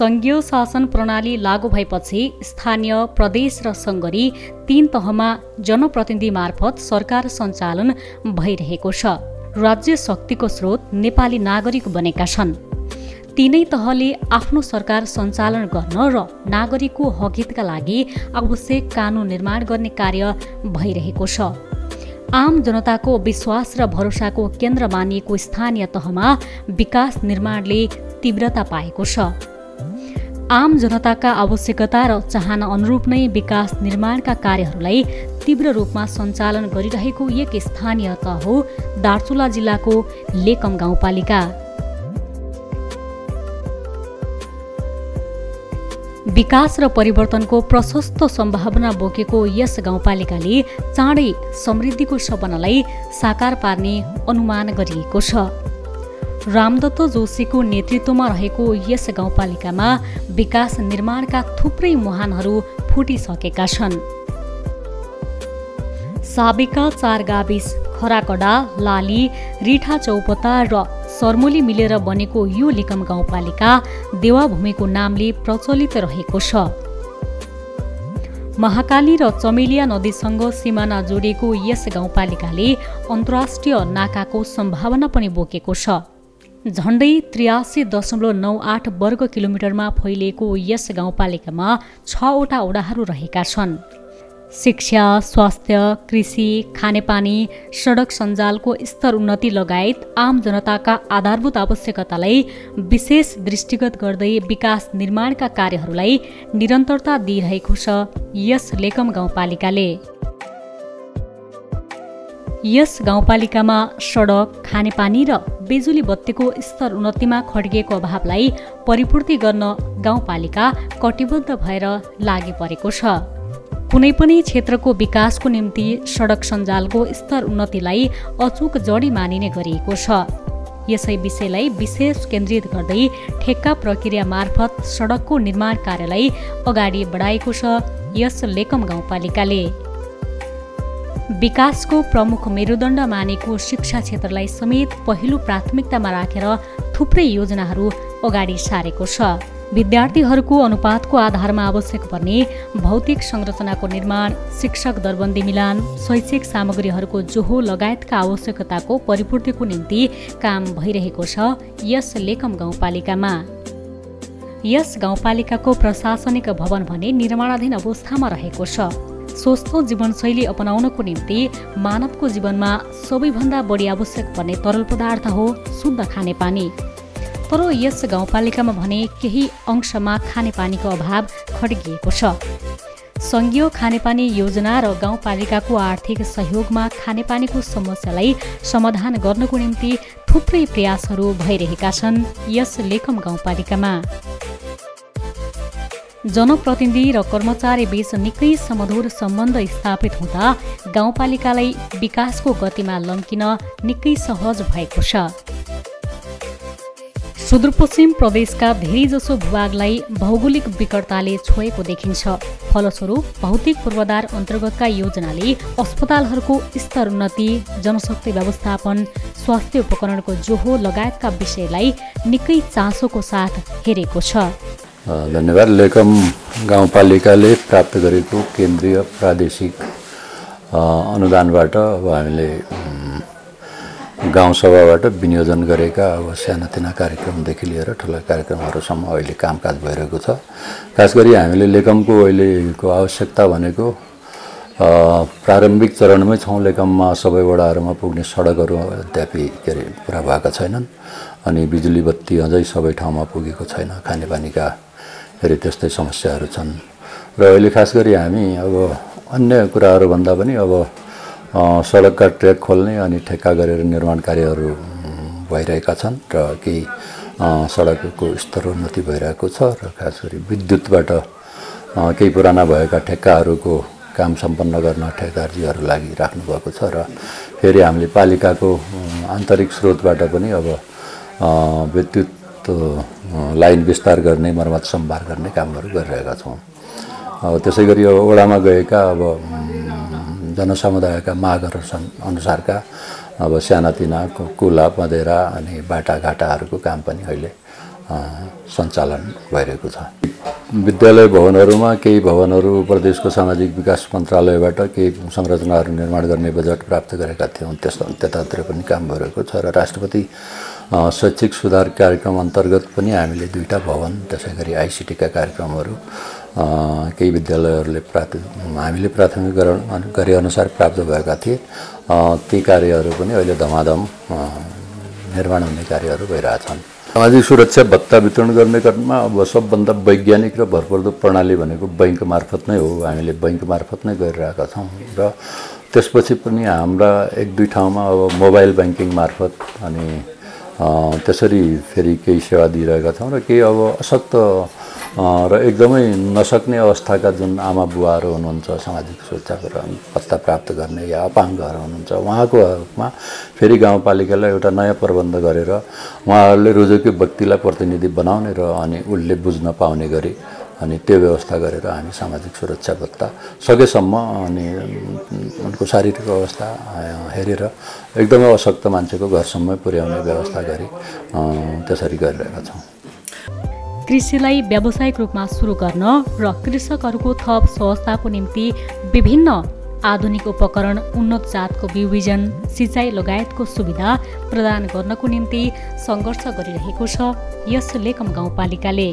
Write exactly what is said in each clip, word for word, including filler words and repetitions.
संघीय शासन प्रणाली लागू भएपछि स्थानीय प्रदेश र सङ्घ गरी तीन तहमा जनप्रतिनिधि मार्फत सरकार सञ्चालन भइरहेको छ। राज्य शक्तिको स्रोत नेपाली नागरिक बनेका छन्। तीनै तहले आफ्नो सरकार सञ्चालन गर्न र नागरिकको हकहितका लागि आवश्यक कानुन निर्माण गर्ने कार्य भइरहेको छ। आम जनताको विश्वास र भरोसाको केन्द्र मानिएको स्थानीय तहमा विकास निर्माणले तीव्रता पाएको छ। आम जनताका आवश्यकता र चाहना अनुरूप नै विकास निर्माणका कार्यहरूलाई तीव्र रूपमा सञ्चालन गरिरहेको एक स्थानीय तह हो दार्चुला जिल्लाको लेकम गाउँपालिका। विकास र परिवर्तनको प्रशस्त सम्भावना बोकेको यस गाउँपालिकाले चाँडै समृद्धिको सपनालाई साकार पार्ने अनुमान गरिएको छ। रामदत्त जोशीको नेतृत्वमा रहेको यस गाउँपालिकामा विकास निर्माणका थुप्रै मुहानहरू फुटिसकेका छन्। साबिका चार गाविस खराकडा, लाली, रिठा चौपता र सरमुली मिलेर बनेको यो लेकम गाउँपालिका देवाभूमिको नामले प्रचलित रहेको छ। महाकाली र चमेलिया नदीसँग सिमाना जोडिएको यस गाउँपालिकाले अन्तर्राष्ट्रिय नाकाको सम्भावना पनि बोकेको छ। झण्डै त्रियासी दशमलव नौ आठ वर्ग किलोमिटरमा फैलिएको यस गाउँपालिकामा छवटा वडाहरू रहेका छन्। शिक्षा, स्वास्थ्य, कृषि, खानेपानी, सडक सञ्जालको स्तर उन्नति लगायत आम जनताका आधारभूत आवश्यकतालाई विशेष दृष्टिगत गर्दै विकास निर्माणका कार्यहरूलाई निरन्तरता दिइरहेको छ यस लेकम गाउँपालिकाले। यस गाउँपालिकामा सडक, खानेपानी र बिजुली बत्तीको स्तर उन्नतिमा खड्किएको अभावलाई परिपूर्ति गर्न गाउँपालिका कटिबद्ध भएर लागि परेको छ। कुनै पनि क्षेत्रको विकासको निम्ति सडक सञ्जालको स्तर उन्नतिलाई अचूक जडी मानिने गरिएको छ। यसै विषयलाई विशेष केन्द्रित गर्दै ठेक्का प्रक्रिया मार्फत सडकको निर्माण कार्यलाई अगाडि बढाएको छ यस लेकम गाउँपालिकाले। विकासको प्रमुख मेरुदण्ड मानेको शिक्षा क्षेत्रलाई समेत पहिलो प्राथमिकतामा राखेर थुप्रै योजनाहरू अगाडि सारेको छ। विद्यार्थीहरूको अनुपातको आधारमा आवश्यक पर्ने भौतिक संरचनाको निर्माण, शिक्षक दरबन्दी मिलान, शैक्षिक सामग्रीहरूको जोहो लगायतका आवश्यकताको परिपूर्तिको निम्ति काम भइरहेको छ यस लेकम गाउँपालिकामा। यस गाउँपालिकाको प्रशासनिक भवन भने निर्माणाधीन अवस्थामा रहेको छ। स्वस्थ जीवनशैली अपनाउनको निम्ति मानवको जीवनमा सबैभन्दा बढी आवश्यक पर्ने तरल पदार्थ हो शुद्ध खानेपानी। तर यस गाउँपालिकामा भने केही अंशमा खानेपानीको अभाव खड्किएको छ। सङ्घीय खानेपानी योजना र गाउँपालिकाको आर्थिक सहयोगमा खानेपानीको समस्यालाई समाधान गर्नको निम्ति थुप्रै प्रयासहरू भइरहेका छन् यस लेकम गाउँपालिकामा। जनप्रतिनिधि र कर्मचारी बीच निकै समधुर सम्बन्ध स्थापित हुँदा गाउँपालिकालाई विकासको गतिमा लम्किन निकै सहज भएको छ। सुदूरपश्चिम प्रदेशका धेरैजसो भूभागलाई भौगोलिक विकटताले छोएको देखिन्छ। फलस्वरूप भौतिक पूर्वाधार अन्तर्गतका योजनाले अस्पतालहरूको स्तर उन्नति, जनशक्ति व्यवस्थापन, स्वास्थ्य उपकरणको जोहो लगायतका विषयलाई निकै चासोको साथ हेरेको छ। धन्यवाद। लेकम गाउँपालिकाले प्राप्त गरेको केन्द्रीय प्रादेशिक अनुदानबाट अब हामीले गाउँसभाबाट विनियोजन गरेका अब सानातिना कार्यक्रमदेखि लिएर ठुला कार्यक्रमहरूसम्म अहिले कामकाज भइरहेको छ। खास गरी हामीले लेकमको अहिलेको आवश्यकता भनेको प्रारम्भिक चरणमै छौँ। लेकममा सबै वडाहरूमा पुग्ने सडकहरू अद्यापि के अरे पुरा भएका छैनन् अनि बिजुली बत्ती अझै सबै ठाउँमा पुगेको छैन। खानेपानीका फेरि त्यस्तै समस्याहरू छन् र अहिले खास गरी हामी अब अन्य कुराहरू भन्दा पनि अब सडकका ट्र्याक खोल्ने अनि ठेक्का गरेर निर्माण कार्यहरू भइरहेका छन् र केही सडकको स्तर उन्नति भइरहेको छ र खास गरी विद्युतबाट केही पुराना भएका ठेक्काहरूको काम सम्पन्न गर्न ठेकेदारजीहरू लागि राख्नुभएको छ र फेरि हामीले पालिकाको आन्तरिक स्रोतबाट पनि अब विद्युत लाइन विस्तार गर्ने, मर्मत सम्भार गर्ने कामहरू गरिरहेका छौँ। अब त्यसै गरी अब वडामा गएका अब जनसमुदायका मागहरू अनुसारका अब सानातिना कुला, पँधेरा अनि बाटाघाटाहरूको काम पनि अहिले सञ्चालन भइरहेको छ। विद्यालय भवनहरूमा केही भवनहरू प्रदेशको सामाजिक विकास मन्त्रालयबाट केही संरचनाहरू निर्माण गर्ने बजेट प्राप्त गरेका थियौँ, त्यस त्यतातिर पनि काम भइरहेको छ। र राष्ट्रपति शैक्षिक सुधार कार्यक्रम अन्तर्गत पनि हामीले दुईवटा भवन, त्यसै गरी आइसिटीका कार्यक्रमहरू केही विद्यालयहरूले प्राप्त हामीले प्राथमिकरण गरे अनुसार प्राप्त भएका थिए, ती कार्यहरू पनि अहिले धमाधम निर्माण हुने कार्यहरू भइरहेछन्। सामाजिक सुरक्षा भत्ता वितरण गर्ने क्रममा अब सबभन्दा वैज्ञानिक र भरपर्दो प्रणाली भनेको बैङ्क मार्फत नै हो। हामीले बैङ्क मार्फत नै गरिरहेका छौँ र त्यसपछि पनि हाम्रा एक दुई ठाउँमा अब मोबाइल ब्याङ्किङ मार्फत अनि त्यसरी फेरि केही सेवा दिइरहेका छौँ। र केही अब अशक्त र एकदमै नसक्ने अवस्थाका जुन आमा बुवाहरू हुनुहुन्छ, सामाजिक सुरक्षा भत्ता प्राप्त गर्ने या अपाङ्गहरू हुनुहुन्छ, उहाँकोमा फेरि गाउँपालिकालाई एउटा नयाँ प्रबन्ध गरेर उहाँहरूले रोजेको व्यक्तिलाई प्रतिनिधि बनाउने र अनि उसले बुझ्न पाउने गरी अनि त्यो व्यवस्था गरेर हामी सामाजिक सुरक्षा भत्ता सकेसम्म अनि उनको शारीरिक अवस्था हेरेर एकदमै अशक्त मान्छेको घरसम्म पुर्याउने व्यवस्था गरी त्यसरी गरिरहेका छौँ। कृषिलाई व्यावसायिक रूपमा सुरु गर्न र कृषकहरूको थप सहजताको निम्ति विभिन्न आधुनिक उपकरण, उन्नत जातको बिउ बिजन, सिँचाइ लगायतको सुविधा प्रदान गर्नको निम्ति सङ्घर्ष गरिरहेको छ यस लेकम गाउँपालिकाले।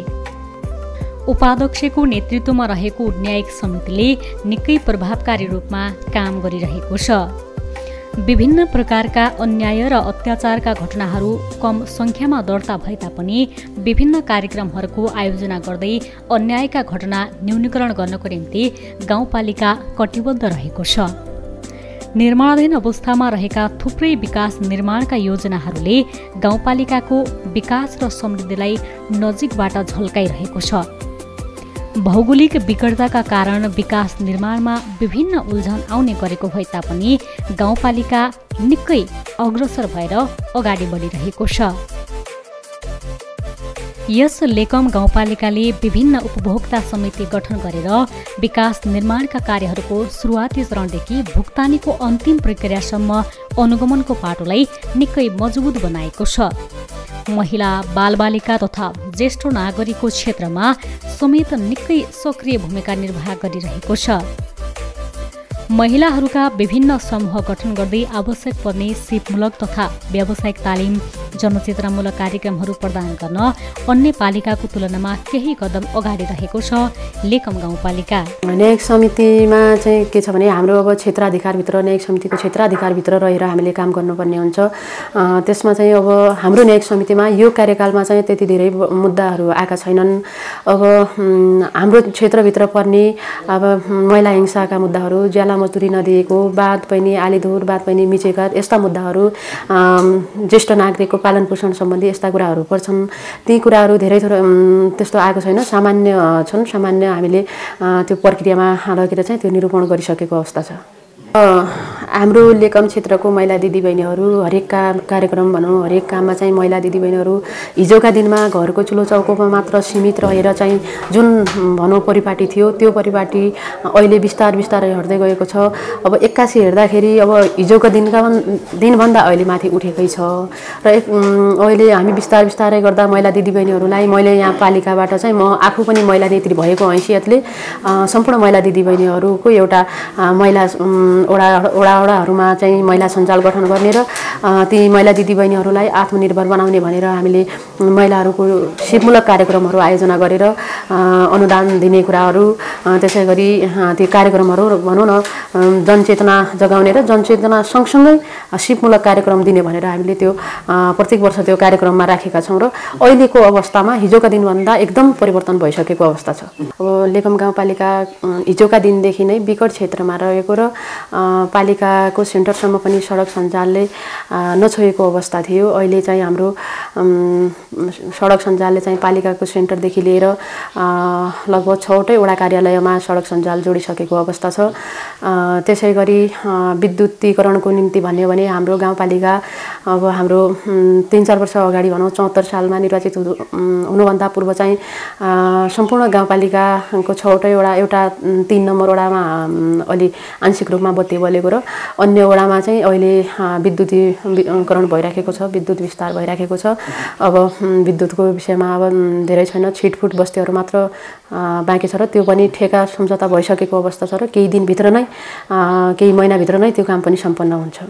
उपाध्यक्षको नेतृत्वमा रहेको न्यायिक समितिले निकै प्रभावकारी रूपमा काम गरिरहेको छ। विभिन्न प्रकारका अन्याय र अत्याचारका घटनाहरू कम सङ्ख्यामा दर्ता भए तापनि विभिन्न कार्यक्रमहरूको आयोजना गर्दै अन्यायका घटना न्यूनीकरण गर्नको निम्ति गाउँपालिका कटिबद्ध रहेको छ। निर्माणाधीन अवस्थामा रहेका थुप्रै विकास निर्माणका योजनाहरूले गाउँपालिकाको विकास र समृद्धिलाई नजिकबाट झल्काइरहेको छ। भौगोलिक विकटताका कारण विकास निर्माणमा विभिन्न उल्झन आउने गरेको भए तापनि गाउँपालिका निकै अग्रसर भएर अगाडि बढिरहेको छ। यस लेकम गाउँपालिकाले विभिन्न उपभोक्ता समिति गठन गरेर विकास निर्माणका कार्यहरूको सुरुवाती चरणदेखि भुक्तानीको अन्तिम प्रक्रियासम्म अनुगमनको पाटोलाई निकै मजबुत बनाएको छ। महिला, बालबालिका तथा ज्येष्ठ नागरिकको क्षेत्रमा समेत निकै सक्रिय भूमिका निर्वाह गरिरहेको छ। महिलाहरूका विभिन्न समूह गठन गर्दै आवश्यक पर्ने सिपमूलक तथा व्यावसायिक तालिम, जनचेतनामूलक कार्यक्रमहरू प्रदान गर्न अन्य पालिकाको तुलनामा केही कदम अगाडि रहेको छ लेकम गाउँपालिका। न्यायिक समितिमा चाहिँ के छ भने हाम्रो अब क्षेत्राधिकारभित्र न्यायिक समितिको क्षेत्राधिकारभित्र रहेर हामीले काम गर्नुपर्ने हुन्छ। त्यसमा चाहिँ अब हाम्रो न्यायिक समितिमा यो कार्यकालमा चाहिँ त्यति धेरै मुद्दाहरू आएका छैनन्। अब हाम्रो क्षेत्रभित्र पर्ने अब महिला हिंसाका मुद्दाहरू, ज्याला मजदुरी नदिएको, बाँध पैनी आलीधुर, बाँध पैनी मिचेका यस्ता मुद्दाहरू, ज्येष्ठ नागरिकको पालन पोषण सम्बन्धी यस्ता कुराहरू पर्छन्। ती कुराहरू धेरै थोरै त्यस्तो आएको छैन, सामान्य छन्। सामान्य हामीले त्यो प्रक्रियामा लगेर चाहिँ त्यो निरूपण गरिसकेको अवस्था छ। हाम्रो लेकम क्षेत्रको महिला दिदीबहिनीहरू हरेक का कार्यक्रम भनौँ, हरेक काममा चाहिँ महिला दिदीबहिनीहरू हिजोका दिनमा घरको चुलो चौकोमा मात्र सीमित रहेर चाहिँ जुन भनौँ परिपाटी थियो, त्यो परिपाटी अहिले बिस्तार बिस्तारै हट्दै गएको छ। अब एक्कासी हेर्दाखेरि अब हिजोको दिनका दिनभन्दा अहिले माथि उठेकै छ र एक अहिले हामी बिस्तार बिस्तारै गर्दा महिला दिदीबहिनीहरूलाई मैले यहाँ पालिकाबाट चाहिँ म आफू पनि महिला नेत्री भएको हैसियतले सम्पूर्ण महिला दिदीबहिनीहरूको एउटा महिला वडा वडा वडाहरूमा चाहिँ महिला सञ्जाल गठन गर्ने र ती महिला दिदीबहिनीहरूलाई आत्मनिर्भर बनाउने भनेर हामीले महिलाहरूको सिपमूलक कार्यक्रमहरू आयोजना गरेर अनुदान दिने कुराहरू, त्यसै गरी ती कार्यक्रमहरू भनौँ न जनचेतना जगाउने र जनचेतना सँगसँगै सिपमूलक कार्यक्रम दिने भनेर हामीले त्यो प्रत्येक वर्ष त्यो कार्यक्रममा राखेका छौँ र अहिलेको अवस्थामा हिजोका दिनभन्दा एकदम परिवर्तन भइसकेको अवस्था छ। अब लेकम गाउँपालिका हिजोका दिनदेखि नै विकट क्षेत्रमा रहेको र पालिकाको सेन्टरसम्म पनि सडक सञ्जालले नछोएको अवस्था थियो। अहिले चाहिँ हाम्रो सडक सञ्जालले चाहिँ पालिकाको सेन्टरदेखि लिएर लगभग छवटै वडा कार्यालयमा सडक सञ्जाल जोडिसकेको अवस्था छ। त्यसै गरी विद्युतीकरणको निम्ति भन्यो भने हाम्रो गाउँपालिका अब हाम्रो तिन चार वर्ष अगाडि भनौँ चौहत्तर सालमा निर्वाचित हुनुभन्दा पूर्व चाहिँ सम्पूर्ण गाउँपालिकाको छवटै वडा एउटा तिन नम्बर वडामा अलि आंशिक रूपमा बत्ती बलेको र अन्य वडामा चाहिँ अहिले विद्युतीकरण भइराखेको छ, विद्युत विस्तार भइराखेको छ। अब विद्युतको विषयमा अब धेरै छैन, छिटफुट बस्तीहरू मात्र बाँकी छ र त्यो पनि ठेका सम्झौता भइसकेको अवस्था छ र केही दिनभित्र नै केही महिनाभित्र नै त्यो काम पनि सम्पन्न हुन्छ।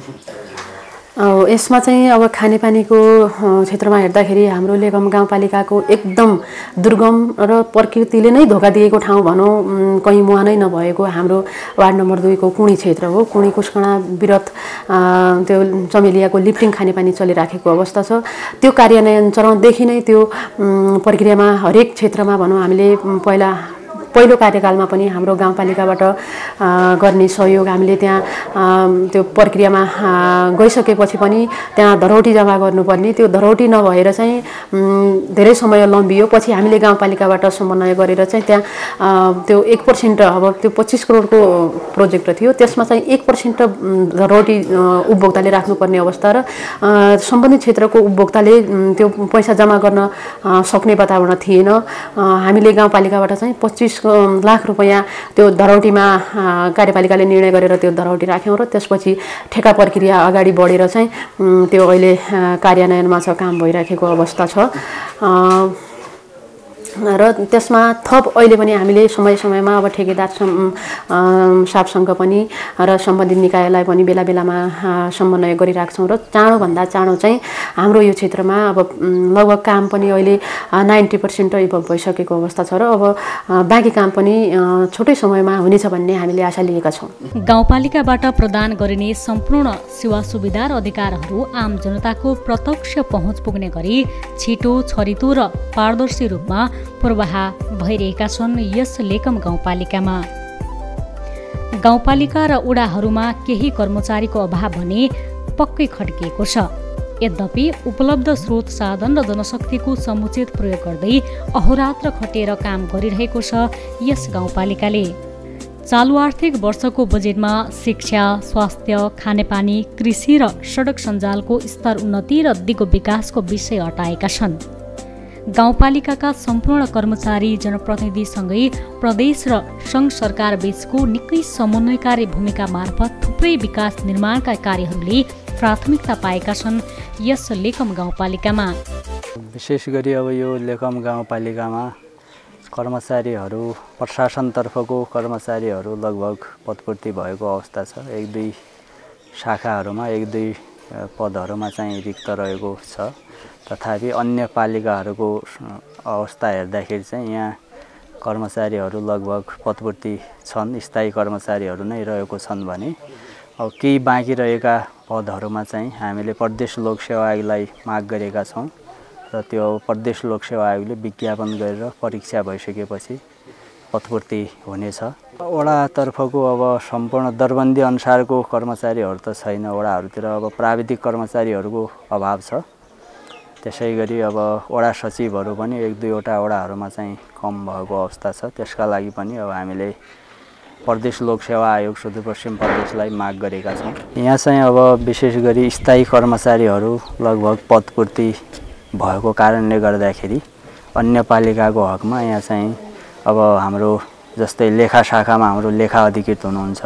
यसमा चाहिँ अब खानेपानीको क्षेत्रमा हेर्दाखेरि हाम्रो लेकम गाउँपालिकाको एकदम दुर्गम र प्रकृतिले नै धोका दिएको ठाउँ भनौँ, कहीँ मुहानै नभएको हाम्रो वार्ड नम्बर दुईको कुणी क्षेत्र हो। कुणी कुस्कणा विरत त्यो चमेलियाको लिफ्टिङ खानेपानी चलिराखेको अवस्था छ। त्यो कार्यान्वयन चरणदेखि नै त्यो प्रक्रियामा हरेक क्षेत्रमा भनौँ हामीले पहिला पहिलो कार्यकालमा पनि हाम्रो गाउँपालिकाबाट गर्ने सहयोग हामीले त्यहाँ त्यो प्रक्रियामा गइसकेपछि पनि त्यहाँ धरौटी जम्मा गर्नुपर्ने, त्यो धरौटी नभएर चाहिँ धेरै समय लम्बियो। पछि हामीले गाउँपालिकाबाट समन्वय गरेर चाहिँ त्यहाँ त्यो एक पर्सेन्ट अब त्यो पच्चिस करोडको प्रोजेक्ट थियो, त्यसमा चाहिँ एक पर्सेन्ट धरौटी उपभोक्ताले राख्नुपर्ने अवस्था र सम्बन्धित क्षेत्रको उपभोक्ताले त्यो पैसा जम्मा गर्न सक्ने वातावरण थिएन। हामीले गाउँपालिकाबाट चाहिँ पच्चिस लाख रुपैयाँ त्यो धरौटीमा कार्यपालिकाले निर्णय गरेर त्यो धरौटी राख्यौँ र त्यसपछि ठेका प्रक्रिया अगाडि बढेर चाहिँ त्यो अहिले कार्यान्वयनमा छ, काम भइराखेको अवस्था छ। र त्यसमा थप अहिले पनि हामीले समय समयमा अब ठेकेदार साहबसँग पनि र सम्बन्धित निकायलाई पनि बेला बेलामा समन्वय गरिराख्छौँ र चाँडोभन्दा चाँडो चाहिँ हाम्रो यो क्षेत्रमा अब लगभग काम पनि अहिले नाइन्टी पर्सेन्ट भइसकेको अवस्था छ र अब बाँकी काम पनि छोटै समयमा हुनेछ भन्ने हामीले आशा लिएका छौँ। गाउँपालिकाबाट प्रदान गरिने सम्पूर्ण सेवा सुविधा र अधिकारहरू आम जनताको प्रत्यक्ष पहुँच पुग्ने गरी छिटो, छरितो र पारदर्शी रूपमा पूर्वाह भइरहेका छन् यस लेकम गाउँपालिकामा। गाउँपालिका र वडाहरूमा केही कर्मचारीको अभाव भने पक्कै खड्किएको छ। यद्यपि उपलब्ध स्रोत साधन र जनशक्तिको समुचित प्रयोग गर्दै अहोरात्र खटेर काम गरिरहेको छ यस गाउँपालिकाले। चालु आर्थिक वर्षको बजेटमा शिक्षा, स्वास्थ्य, खानेपानी, कृषि र सडक सञ्जालको स्तर उन्नति र दिगो विकासको विषय अटाएका छन्। गाउँपालिकाका सम्पूर्ण कर्मचारी जनप्रतिनिधिसँगै प्रदेश र सङ्घ सरकार बीचको निकै समन्वयकारी भूमिका मार्फत थुप्रै विकास निर्माणका कार्यहरूले प्राथमिकता पाएका छन् यस लेकम गाउँपालिकामा। विशेष गरी अब यो लेकम गाउँपालिकामा कर्मचारीहरू प्रशासनतर्फको कर्मचारीहरू लगभग पदपूर्ति भएको अवस्था छ। एक दुई शाखाहरूमा एक दुई पदहरूमा चाहिँ रिक्त रहेको छ। तथापि अन्य पालिकाहरूको अवस्था हेर्दाखेरि चाहिँ यहाँ कर्मचारीहरू लगभग पदपूर्ति छन्, स्थायी कर्मचारीहरू नै रहेको छन् भने अब केही बाँकी रहेका पदहरूमा चाहिँ हामीले प्रदेश लोकसेवा आयोगलाई माग गरेका छौँ र त्यो प्रदेश लोकसेवा आयोगले विज्ञापन गरेर परीक्षा भइसकेपछि पदपूर्ति हुनेछ। वडातर्फको अब सम्पूर्ण दरबन्दी अनुसारको कर्मचारीहरू त छैन, वडाहरूतिर अब प्राविधिक कर्मचारीहरूको अभाव छ। त्यसै गरी अब वडा सचिवहरू पनि एक दुईवटा वडाहरूमा चाहिँ कम भएको अवस्था छ। त्यसका लागि पनि अब हामीले प्रदेश लोकसेवा आयोग सुदूरपश्चिम प्रदेशलाई माग गरेका छौँ। यहाँ चाहिँ अब विशेष गरी स्थायी कर्मचारीहरू लगभग पदपूर्ति भएको कारणले गर्दाखेरि अन्य पालिकाको हकमा यहाँ चाहिँ अब हाम्रो जस्तै लेखा शाखामा हाम्रो लेखा अधिकृत हुनुहुन्छ,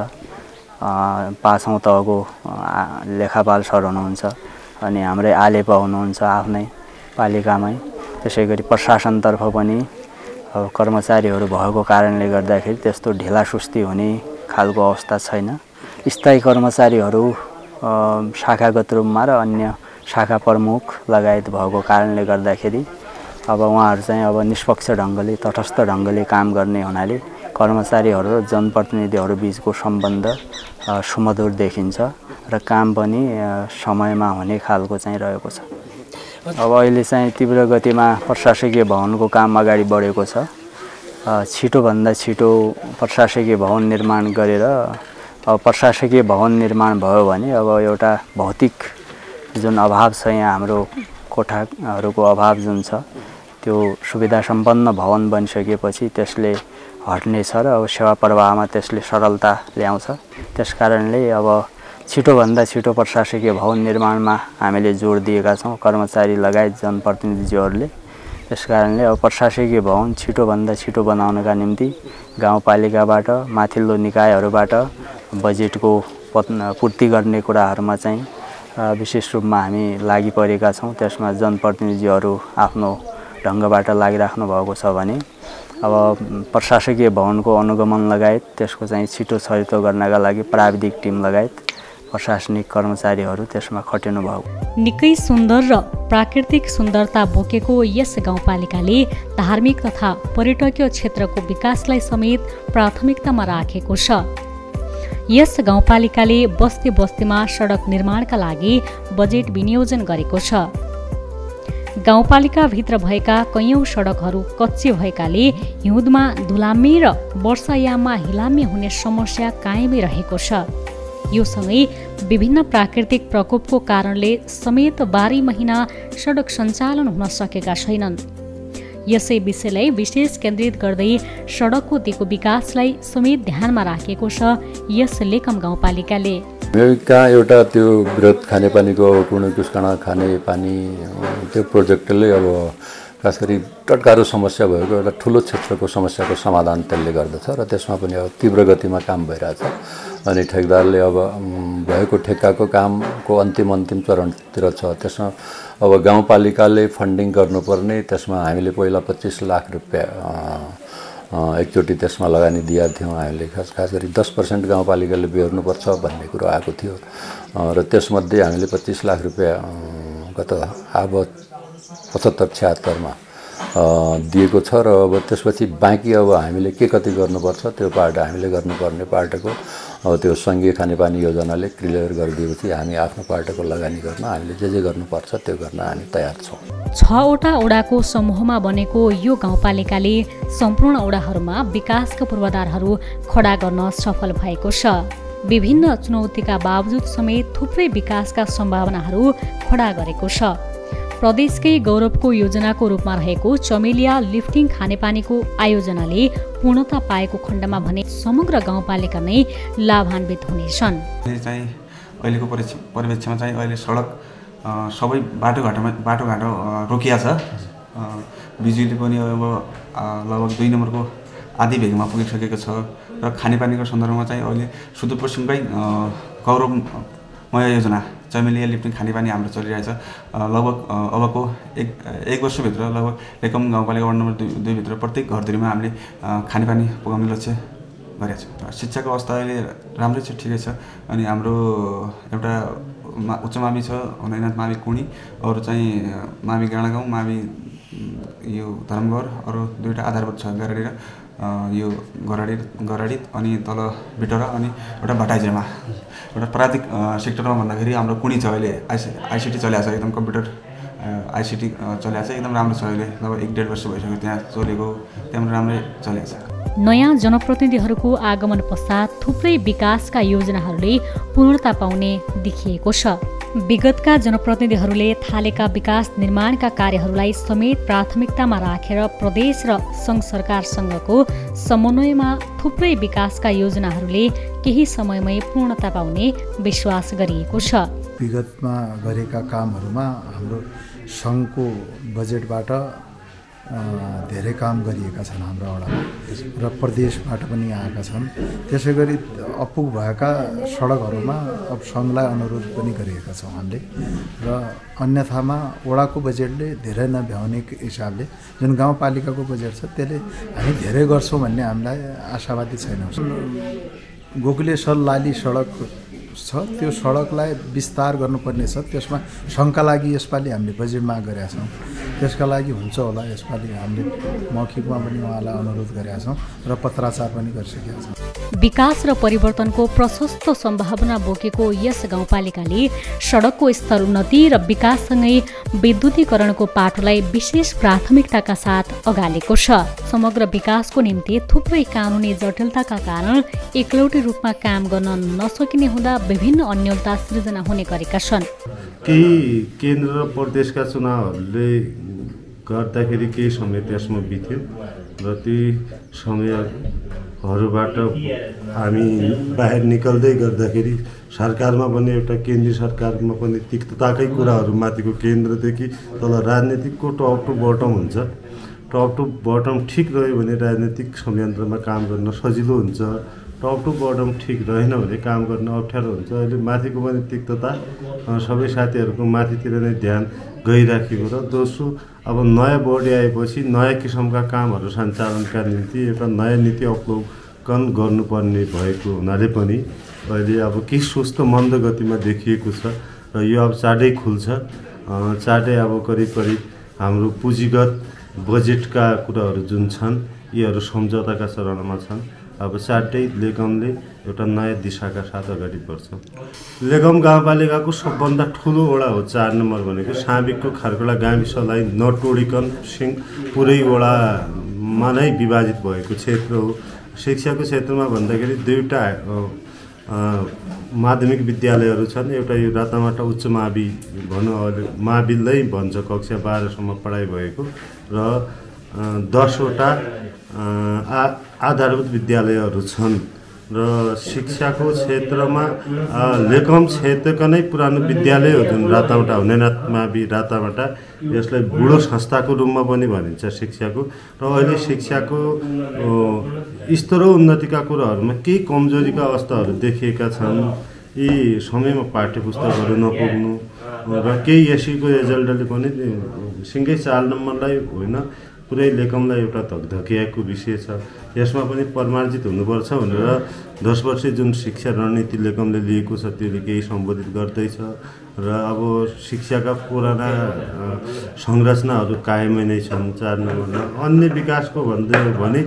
पाँचौँ तहको लेखापाल सर हुनुहुन्छ, अनि हाम्रै आलेपा हुनुहुन्छ आफ्नै पालिकामै। त्यसै गरी प्रशासनतर्फ पनि अब कर्मचारीहरू भएको कारणले गर्दाखेरि त्यस्तो ढिलासुस्ती हुने खालको अवस्था छैन। स्थायी कर्मचारीहरू शाखागत रूपमा र अन्य शाखा प्रमुख लगायत भएको कारणले गर्दाखेरि अब उहाँहरू चाहिँ अब निष्पक्ष ढङ्गले तटस्थ ढङ्गले काम गर्ने हुनाले कर्मचारीहरू र जनप्रतिनिधिहरू बिचको सम्बन्ध सुमधुर देखिन्छ र काम पनि समयमा हुने खालको चाहिँ रहेको छ। अब अहिले चाहिँ तीव्र गतिमा प्रशासकीय भवनको काम अगाडि बढेको छ। छिटोभन्दा छिटो प्रशासकीय भवन निर्माण गरेर अब प्रशासकीय भवन निर्माण भयो भने अब एउटा भौतिक जुन अभाव छ यहाँ हाम्रो कोठाहरूको अभाव जुन छ त्यो सुविधा सम्पन्न भवन बनिसकेपछि त्यसले हट्नेछ र अब सेवा प्रवाहमा त्यसले सरलता ल्याउँछ। त्यसकारणले अब छिटोभन्दा छिटो प्रशासकीय भवन निर्माणमा हामीले जोड दिएका छौँ कर्मचारी लगायत जनप्रतिनिधिज्यूहरूले। त्यसकारणले अब प्रशासकीय भवन छिटोभन्दा छिटो बनाउनका निम्ति गाउँपालिकाबाट माथिल्लो निकायहरूबाट बजेटको पूर्ति गर्ने कुराहरूमा चाहिँ विशेष रूपमा हामी लागि परेका छौँ। त्यसमा जनप्रतिनिधिहरू आफ्नो ढङ्गबाट लागिराख्नु भएको छ भने अब प्रशासकीय भवनको अनुगमन लगायत त्यसको चाहिँ छिटो छरितो गर्नका लागि प्राविधिक टिम लगायत प्रशासनिक कर्मचारीहरू त्यसमा खटिनु भएको। निकै सुन्दर र प्राकृतिक सुन्दरता बोकेको यस गाउँपालिकाले धार्मिक तथा पर्यटकीय क्षेत्रको विकासलाई समेत प्राथमिकतामा राखेको छ। यस गाउँपालिकाले बस्ती बस्तीमा सडक निर्माणका लागि बजेट विनियोजन गरेको छ। गाउँपालिकाभित्र भएका कैयौँ सडकहरू कच्ची भएकाले हिउँदमा धुलामी र वर्षायाममा हिलामी हुने समस्या कायमै रहेको छ। यो सँगै विभिन्न प्राकृतिक प्रकोपको कारणले समेत बाह्रै महिना सडक सञ्चालन हुन सकेका छैनन्। यसै विषयलाई विशेष केन्द्रित गर्दै सडकको दिगो विकासलाई समेत ध्यानमा राखेको छ यस लेकम गाउँपालिकाले। कहाँ एउटा त्यो वृहत खानेपानीको पूर्णकुष्काणा खानेपानी त्यो प्रोजेक्टले अब खास गरी टटकारो समस्या भएको एउटा ठुलो क्षेत्रको समस्याको समाधान त्यसले गर्दछ र त्यसमा पनि अब तीव्र गतिमा काम भइरहेछ। अनि ठेकदारले अब भएको ठेक्काको कामको अन्तिम अन्तिम चरणतिर छ। त्यसमा अब गाउँपालिकाले फन्डिङ गर्नुपर्ने, त्यसमा हामीले पहिला पच्चिस लाख रुपियाँ एकचोटि त्यसमा लगानी दिएका थियौँ हामीले। खास खास गरी दस पर्सेन्ट गाउँपालिकाले बेहोर्नुपर्छ भन्ने कुरो आएको थियो र त्यसमध्ये हामीले पच्चिस लाख रुपियाँ गत अब पचहत्तर छ्यात्तरमा दिएको छ र अब त्यसपछि बाँकी अब हामीले के कति गर्नुपर्छ त्यो पार्ट हामीले गर्नुपर्ने पार्टको अब त्यो सङ्घीय खानेपानी योजनाले क्लियर गरिदिएपछि हामी आफ्नो पार्टको लगानी गर्न हामीले जे जे गर्नुपर्छ त्यो गर्न हामी तयार छौँ। छवटा ओडाको समूहमा बनेको यो गाउँपालिकाले सम्पूर्ण ओडाहरूमा विकासका पूर्वाधारहरू खडा गर्न सफल भएको छ। विभिन्न चुनौतीका बावजुद समेत थुप्रै विकासका सम्भावनाहरू खडा गरेको छ। प्रदेशकै गौरवको योजनाको रूपमा रहेको चमेलिया लिफ्टिङ खानेपानीको आयोजनाले पूर्णता पाएको खण्डमा भने समग्र गाउँपालिका नै लाभान्वित हुनेछन्। चाहिँ अहिलेको परिवेशमा चाहिँ अहिले सडक सबै बाटोघाटोमा बाटोघाटो रोकिया छ। बिजुली पनि अब लगभग दुई नम्बरको आधी भेगमा पुगिसकेको छ र खानेपानीको सन्दर्भमा चाहिँ अहिले सुदूरपश्चिमकै गौरवमय योजना चमेलिया लिफ्टिङ खानेपानी हाम्रो चलिरहेछ। लगभग अबको एक एक वर्षभित्र लगभग लेकम गाउँपालिका वार्ड नम्बर दुई दुईभित्र प्रत्येक घरधुरीमा हामीले खानेपानी पुगाउने लक्ष्य गरेका छौँ। शिक्षाको अवस्था अहिले राम्रै छ, ठिकै छ। अनि हाम्रो एउटा उच्च मावि छ हुनैनाथ मावि कुणी, अरू चाहिँ मावि गाँडागाउँ, मावि यो धरमघर, अरू दुईवटा आधारभूत छ गराडी र यो गराडी गराडी अनि तल बिटरा अनि एउटा भटाइजेमा। एउटा प्राविधिक सेक्टरमा भन्दाखेरि हाम्रो कुणी छ अहिले आइसि आइसिटी चलिरहेको छ, एकदम कम्प्युटर आइसिटी चलिरहेको छ, एकदम राम्रो छ। अहिले लगभग एक डेढ वर्ष भइसक्यो त्यहाँ चलेको, त्यहाँ राम्रै चलेको छ। नयाँ जनप्रतिनिधिहरूको आगमन पश्चात थुप्रै विकासका योजनाहरूले पूर्णता पाउने देखिएको छ। विगतका जनप्रतिनिधिहरूले थालेका विकास निर्माणका कार्यहरूलाई समेत प्राथमिकतामा राखेर प्रदेश र सङ्घ सरकारसँगको समन्वयमा थुप्रै विकासका योजनाहरूले केही समयमै पूर्णता पाउने विश्वास गरिएको छ। विगतमा गरेका कामहरूमा हाम्रो सङ्घको बजेटबाट धेरै काम गरिएका छन् हाम्रो वडामा र प्रदेशबाट पनि आएका छन्। त्यसै गरी अपुग भएका सडकहरूमा अब सङ्घलाई अनुरोध पनि गरिएका छौँ हामीले र अन्यथामा वडाको बजेटले धेरै नभ्याउने हिसाबले जुन गाउँपालिकाको बजेट छ त्यसले हामी धेरै गर्छौँ भन्ने हामीलाई आशावादी छैनौँ। गोकुलेश्वर लाली सडक छ, त्यो सडकलाई विस्तार गर्नुपर्ने छ। त्यसमा सङ्घका लागि यसपालि हामीले बजेट माग गरेका छौँ। त्यसका लागि हुन्छ होला यसपालि हामीले मौखिकमा पनि उहाँलाई अनुरोध गरेका छौँ र पत्राचार पनि गरिसकेका छौँ। विकास र परिवर्तनको प्रशस्त सम्भावना बोकेको यस गाउँपालिकाले सडकको स्तर उन्नति र विकाससँगै विद्युतीकरणको पाटोलाई विशेष प्राथमिकताका साथ अगालेको छ। समग्र विकासको निम्ति थुप्रै कानुनी जटिलताका कारण एकलौटी रूपमा काम गर्न नसकिने हुँदा विभिन्न अन्यलता सृजना हुने गरेका छन्। केही केन्द्र र प्रदेशका चुनावहरूले गर्दाखेरि केही समय त्यसमा बित्यो र ती समयहरूबाट हामी बाहिर निकल्दै गर्दाखेरि सरकारमा पनि एउटा केन्द्रीय सरकारमा पनि तिक्तताकै कुराहरू माथिको केन्द्रदेखि तल राजनीतिकको टप टु बटम हुन्छ। टप टु बटम ठिक रह्यो भने राजनीतिक संयन्त्रमा काम गर्न सजिलो हुन्छ टप टु बटम ठिक रहेन भने काम गर्न अप्ठ्यारो हुन्छ। अहिले माथिको पनि तिक्तता सबै साथीहरूको माथितिर नै ध्यान गइराखेको र दोस्रो अब नयाँ बोर्ड आएपछि नयाँ किसिमका कामहरू सञ्चालनका निम्ति एउटा नयाँ नीति अवलोकन गर्नुपर्ने भएको हुनाले पनि अहिले अब केही सुस्त मन्द गतिमा देखिएको छ र यो अब चाँडै खुल्छ। चाँडै अब करिब करिब हाम्रो पुँजीगत बजेटका कुराहरू जुन छन् यीहरू सम्झौताका चरणमा छन्। अब चाँडै लेगमले एउटा नयाँ दिशाका साथ अगाडि बढ्छ। लेगम गाउँपालिकाको सबभन्दा ठुलो वडा हो चार नम्बर भनेको साबिकको खारकोला गाविसलाई नटोडिकन सिङ पुरै वडामा नै विभाजित भएको क्षेत्र हो। शिक्षाको क्षेत्रमा भन्दाखेरि दुईवटा माध्यमिक विद्यालयहरू छन्। एउटा यो रातामाटा उच्च मावि भनौँ अहिले माविलै भन्छ, कक्षा बाह्रसम्म पढाइ भएको र दसवटा आ आधारभूत विद्यालयहरू छन् र शिक्षाको क्षेत्रमा लेकम क्षेत्रका नै पुरानो विद्यालय हो जुन रातामाटा हुनेनाथ मावि रातामाटा, यसलाई बुढो संस्थाको रूपमा पनि भनिन्छ शिक्षाको। र अहिले शिक्षाको स्तर र उन्नतिका कुराहरूमा केही कमजोरीका अवस्थाहरू देखिएका छन्। यी समयमा पाठ्य पुस्तकहरू नपुग्नु र केही एसीको रिजल्टले पनि सिङ्गै चार नम्बरलाई होइन पुरै लेकमलाई एउटा धकधकिएको विषय छ। यसमा पनि परिमार्जित हुनुपर्छ भनेर दस वर्ष जुन शिक्षा रणनीति लेकमले लिएको छ त्यसले केही सम्बोधित गर्दैछ र अब शिक्षाका पुराना संरचनाहरू कायमै नै छन् चार नम्बरमा। अन्य विकासको भन्दै भने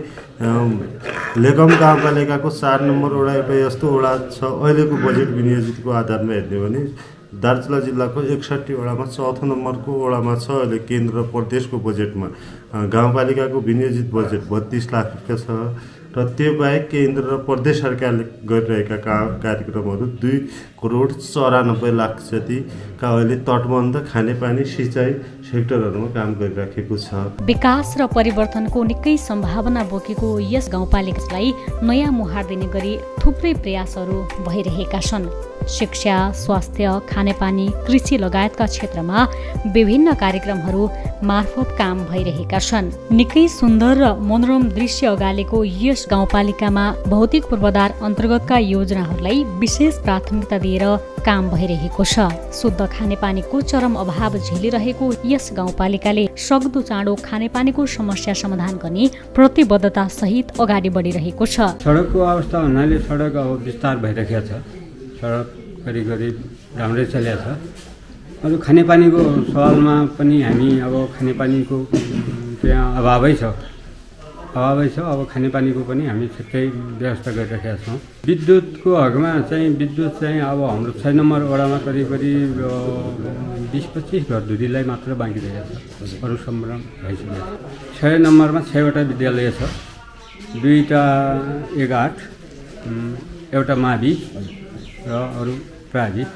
लेकम गाउँपालिकाको चार नम्बर वडा एउटा यस्तो वडा छ अहिलेको बजेट विनियोजितको आधारमा हेर्ने भने दार्चुला जिल्लाको एकसट्ठी वडामा चौथो नम्बरको वडामा छ। अहिले केन्द्र र प्रदेशको बजेटमा गाउँपालिकाको विनियोजित बजेट बत्तीस लाख रुपियाँ छ र त्यो बाहेक केन्द्र र प्रदेश सरकारले गरिरहेका काम कार्यक्रमहरू दुई करोड चौरानब्बे लाख जतिका अहिले तटबन्ध खानेपानी सिँचाइ सेक्टरहरूमा काम गरिराखेको छ। विकास र परिवर्तनको निकै सम्भावना बोकेको यस गाउँपालिकालाई नयाँ मुहार दिने गरी थुप्रै प्रयासहरू भइरहेका छन्। शिक्षा, स्वास्थ्य, खानेपानी, कृषि लगायतका क्षेत्रमा विभिन्न कार्यक्रमहरू मार्फत काम भइरहेका छन्। निकै सुन्दर र मनोरम दृश्य अगालेको यस गाउँपालिकामा भौतिक पूर्वाधार अन्तर्गतका योजनाहरूलाई विशेष प्राथमिकता दिएर काम भइरहेको छ। शुद्ध खानेपानीको चरम अभाव झेलिरहेको यस गाउँपालिकाले सक्दो चाँडो खानेपानीको समस्या समाधान गर्ने प्रतिबद्धता सहित अगाडि बढिरहेको छ। सडकको अवस्था हुनाले सडक अब विस्तार भइरहेको छ। सडक करिब करिब राम्रै चलेको छ। अझ खानेपानीको सवालमा पनि हामी अब खानेपानीको त्यहाँ अभावै छ अभावै छ अब खानेपानीको पनि हामी छिट्टै व्यवस्था गरिरहेका छौँ। विद्युतको हकमा चाहिँ विद्युत चाहिँ अब हाम्रो छ नम्बर वडामा करिब करिब बिस पच्चिस घरधुरीलाई मात्र बाँकी रहेको छ, अरू सम्पूर्ण भइसकेको छ। छ नम्बरमा छवटा विद्यालय छ, दुईवटा एक आठ, एउटा मावि र अरू प्राइभेट।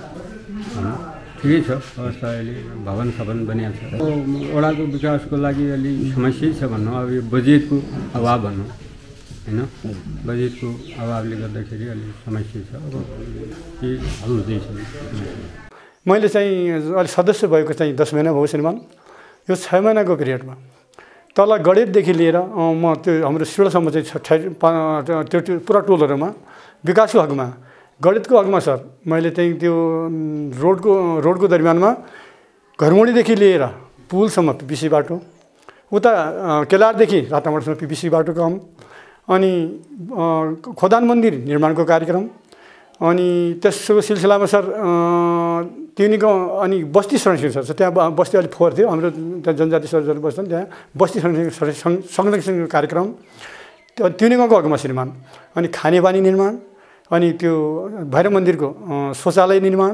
ठिकै छ अवस्था। अहिले भवन सभन बनिएको छ। वडाको विकासको लागि अलि समस्या छ भनौँ। अब यो बजेटको अभाव भनौँ होइन, बजेटको अभावले गर्दाखेरि अलिक समस्या छ। अब के हल हुँदैछ। मैले चाहिँ अहिले सदस्य भएको चाहिँ दस महिना भयो श्रीमान। यो छ महिनाको पिरियडमा तल गडेतदेखि लिएर म त्यो हाम्रो सिलसम्म चाहिँ त्यो पुरा टोलहरूमा विकासको हकमा गणितको हकमा सर मैले चाहिँ त्यो रोडको रोडको दरमियानमा घरमुडीदेखि लिएर पुलसम्म पिपिसी बाटो, उता केलारदेखि रातामाटासम्म पिपिसी बाटो काम, अनि खोदान मन्दिर निर्माणको कार्यक्रम, अनि त्यसको सिलसिलामा सर तिनी गाउँ अनि बस्ती संरक्षण सर त्यहाँ बस्ती अलिक फोहोर थियो हाम्रो त्यहाँ जनजाति सरहरू बस्छन् त्यहाँ बस्ती संरक्षण संरक्षणको कार्यक्रम त्यो तिनी गाउँको हकमा श्रीमान। अनि खानेपानी निर्माण, अनि त्यो भैरव मन्दिरको शौचालय निर्माण,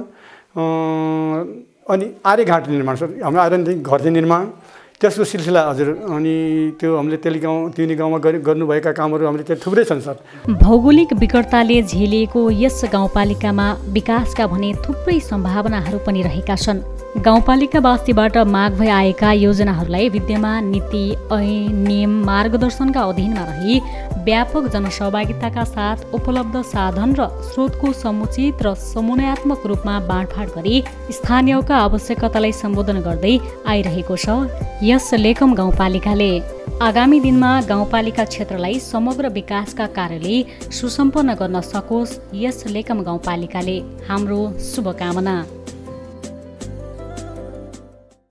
अनि आर्यघाट निर्माण सर हाम्रो आर्यदेखि घर चाहिँ निर्माण, त्यसको सिलसिला हजुर। अनि त्यो हामीले तेली गाउँ तिनी गाउँमा गर्नुभएका कामहरू हामीले त्यहाँ थुप्रै छन् सर। भौगोलिक विकटताले झेलिएको यस गाउँपालिकामा विकासका भने थुप्रै सम्भावनाहरू पनि रहेका छन्। गाउँपालिकावासीबाट माग भई आएका योजनाहरूलाई विद्यमान नीति, ऐन, नियम, मार्गदर्शनका अधीनमा रही व्यापक जनसहभागिताका साथ उपलब्ध साधन र स्रोतको समुचित र समन्वयात्मक रूपमा बाँडफाँड गरी स्थानीयका आवश्यकतालाई सम्बोधन गर्दै आइरहेको छ यस लेकम गाउँपालिकाले। आगामी दिनमा गाउँपालिका क्षेत्रलाई समग्र विकासका कार्यले सुसम्पन्न गर्न सकोस् यस लेकम गाउँपालिकाले हाम्रो शुभकामना।